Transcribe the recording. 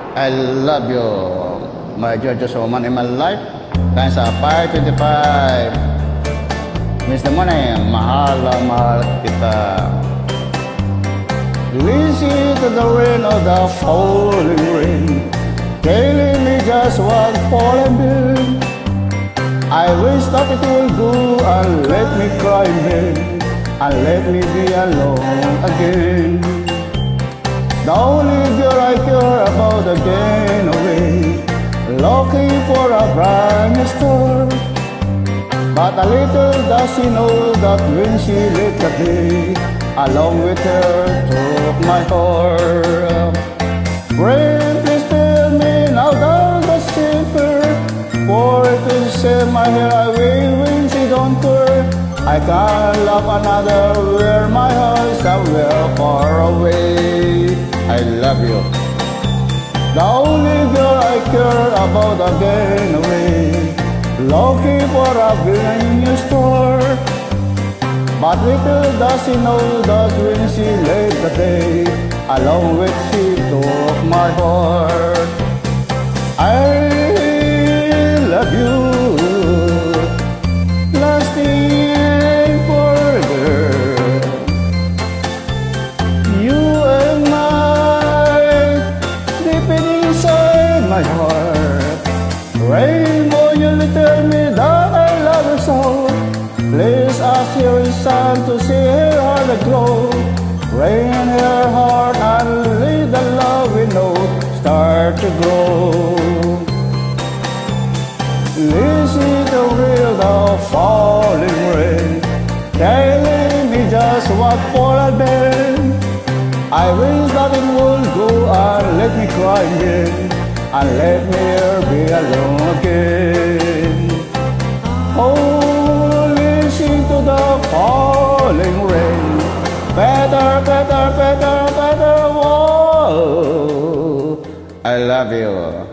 I love you, my gorgeous woman in my life. Times are 525. Mr. Money, mahal na mahal kita. Listen to the rain of the falling rain, telling me just what falling been. I wish that it will do and let me cry again, and let me be alone again. The only girl I care about again away, looking for a brand new start. But a little does she know that when she left the day, along with her took my heart. Rain, please tell me now does the safer, for it will set my hair away when she don't care. I can't love another where my heart somewhere far away. I love you, the only girl I care about again away, looking for a brand new start. But little does she know that when she left the day, along with she took my heart. I love you, lasting forever. You and I, deep inside my heart. Rainbow, you tell me that I love you so. Please ask your sun to see her heart aglow. Rain her heart and let the love we know start to grow. Listen to real the falling rain, telling me just what for I've been. I wish that it would go and let me cry again, and let me be alone again. Oh, listen to the falling rain, better, better, better, better. Whoa, I love you.